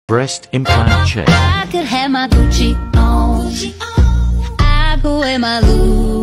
Breast implant check. I could have my Gucci on. I could wear my Louis